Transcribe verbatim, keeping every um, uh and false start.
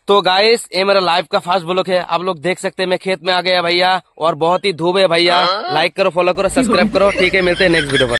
तो गाइस ये मेरा लाइव का फास्ट ब्लॉग है, आप लोग देख सकते हैं मैं खेत में आ गया भैया और बहुत ही धूप है भैया। लाइक करो, फॉलो करो, सब्सक्राइब करो। ठीक है, मिलते हैं नेक्स्ट वीडियो पर।